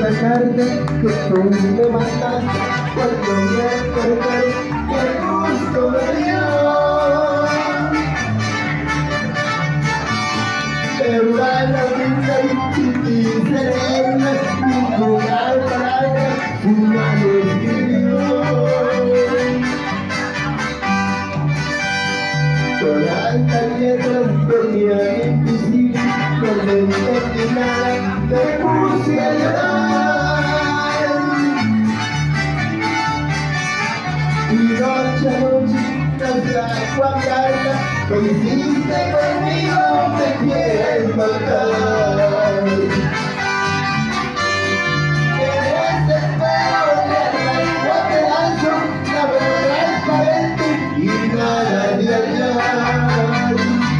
esa carta que tú me mandaste cuando me acordé que justo me dio. Pero la vida y serena, ninguna palabra, una lo escribió. Todas las letras venían invisibles, no le entendí nada, me puse a llorar. Y noche a noche, tras agua carga, lo hiciste conmigo, me quieres matar. Me desespero, le arranco a pedazos, la veo transparente y nada de hallar.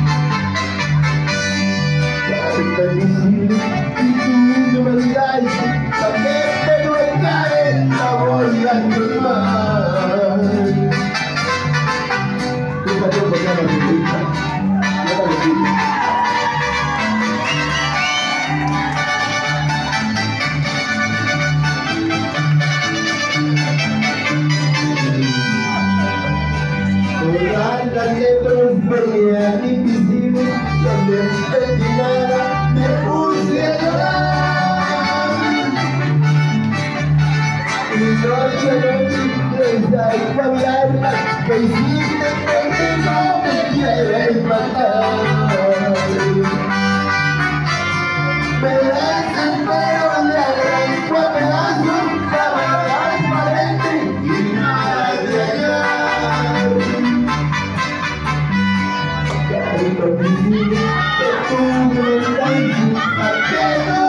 Tanta visible y tú no me das, también me duele la voy a quemar. Fíjate por qué no me grita, no me grita. Todas las letras venían invisibles, no le entendí nada, me puse a llorar. Y noche a noche, desde cambiar, me hiciste conmigo, me quieres matar. Me desespero, le arranco a pedazos, la verdad transparente y nada de hallar. Tanto visible que tú me das, ¿a qué no?